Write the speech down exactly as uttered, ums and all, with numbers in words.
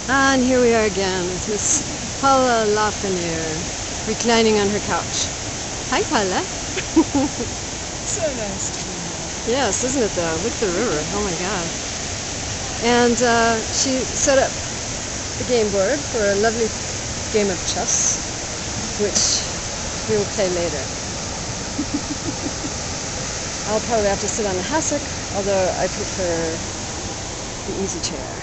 And here we are again with Miss Paula Lafreniere reclining on her couch. Hi, Paula. So nice to be here. Yes, isn't it though? Look at the river. Oh my God. And uh, she set up the game board for a lovely game of chess, which we will play later. I'll probably have to sit on the hassock, although I prefer the easy chair.